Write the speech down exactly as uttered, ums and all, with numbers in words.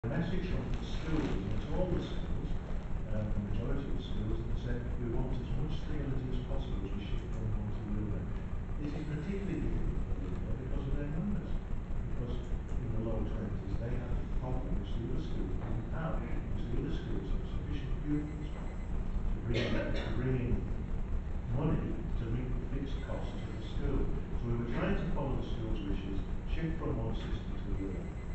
The message from the schools, and it's all the schools, um, the majority of the schools, that said we want as much stability as possible as we shift from one to the other. This is particularly difficult for Lyndale because of their numbers. Because in the low twenties they have a problem which the other schools didn't have, because the other schools have sufficient pupils to bring, to bring in money to meet the fixed costs of the school. So we were trying to follow the school's wishes, shift from one system to the other.